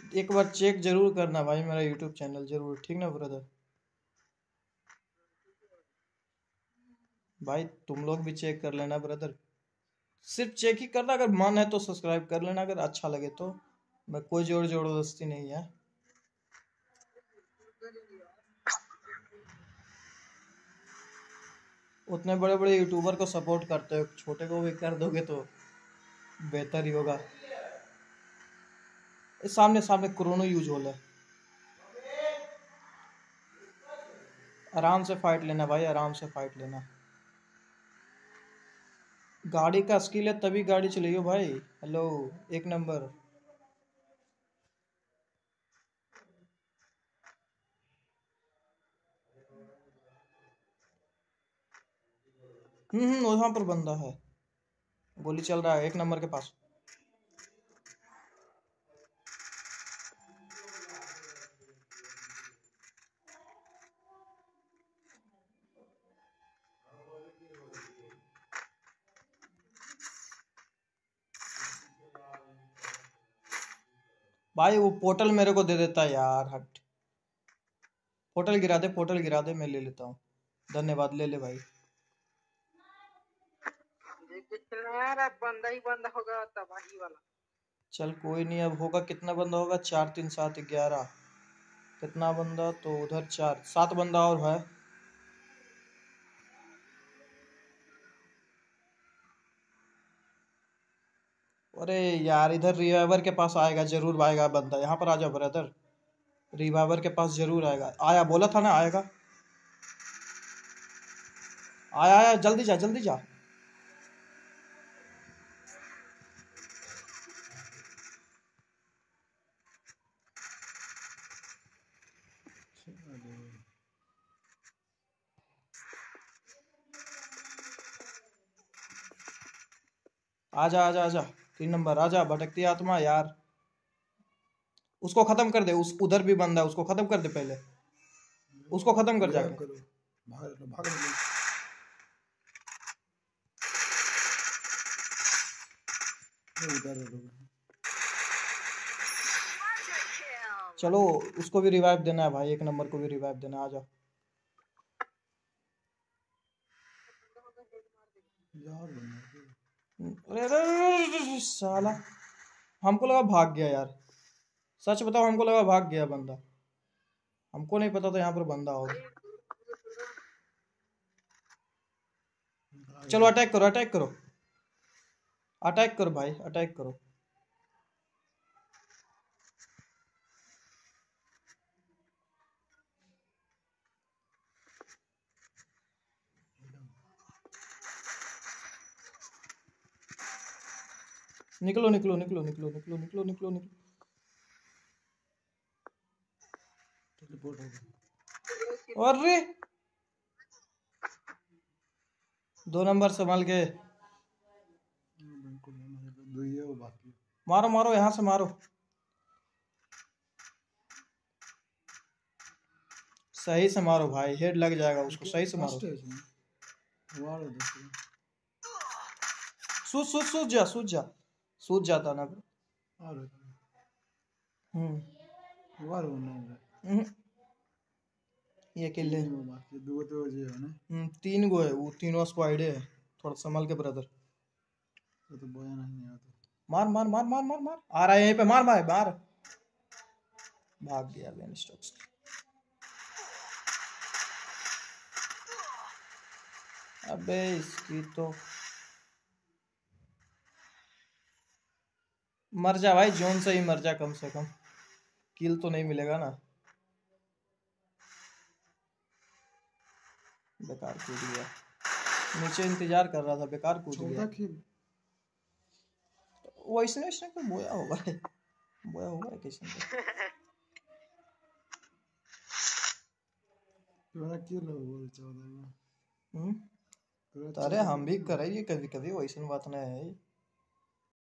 एक बार चेक जरूर करना भाई मेरा यूट्यूब चैनल जरूर, ठीक ना ब्रदर? भाई तुम लोग भी चेक कर लेना ब्रदर, सिर्फ चेक ही करना, अगर मन है तो सब्सक्राइब कर लेना, अगर अच्छा लगे तो। मैं कोई जोर जबरदस्ती नहीं है। उतने बड़े बड़े यूट्यूबर को सपोर्ट करते हो, छोटे को भी कर दोगे तो बेहतर ही होगा। इस सामने सामने क्रोनो यूज हो ले, आराम से फाइट लेना भाई, आराम से फाइट लेना। गाड़ी का स्किल है तभी गाड़ी चलाइयो भाई। हेलो, एक नंबर। वहां पर बंदा है, गोली चल रहा है एक नंबर के पास। भाई वो पोर्टल मेरे को दे देता है यार, हट। पोर्टल गिरा दे, पोर्टल गिरा दे, मैं ले लेता हूँ। धन्यवाद, ले ले भाई। यार अब बंदा ही बंदा होगा तबाही वाला। चल कोई नहीं, अब होगा कितना बंदा होगा, 4 3 7 11। कितना बंदा, तो उधर 4 7 बंदा और है। अरे यार, इधर रिवाइवर के पास आएगा जरूर, आएगा बंदा, यहाँ पर आ जा ब्रदर। रिवाइवर के पास जरूर आएगा, आया बोला था ना आएगा। आया आया, जल्दी जा जल्दी जा। आजा आजा आजा, 3 नंबर आजा, भटकती आत्मा यार। उसको खत्म कर दे, उस उधर भी बंदा है, उसको खत्म कर दे पहले, उसको खत्म कर जाके। चलो उसको भी रिवाइव देना है भाई, एक नंबर को भी रिवाइव देना है, आजा। अरे अरे, अरे, साला हमको लगा भाग गया यार, सच बताओ हमको लगा भाग गया बंदा, हमको नहीं पता था यहाँ पर बंदा होगा। चलो अटैक करो, अटैक करो, अटैक करो भाई, अटैक करो। निकलो निकलो निकलो निकलो निकलो निकलो निकलो निकलो। अरे 2 नंबर संभाल के, मारो मारो यहाँ से मारो, सही से मारो भाई, हेड लग जाएगा उसको, सही से मारो। सूझ सूझ सूझ जा, सूझ जा, सूझ जाता ना। हम्म हम्म, ये अकेले 3 गो है, वो तीनों स्क्वाड है। थोड़ा संभल के ब्रदर। मार मार मार मार मार मार, आ रहा है यहीं पे, मार मार मार। भाग गया बेन स्टोक्स। अबे इसकी तो मर जा भाई, जोन से ही मर जा, कम से कम किल तो नहीं मिलेगा ना। बेकार कूद गया, नीचे इंतजार कर रहा था, बेकार कूद गया। वैसे इसने कोई बोया होगा, बोया होगा किसी ने। अरे हम भी करेंगे कभी कभी, वैसी बात नहीं है।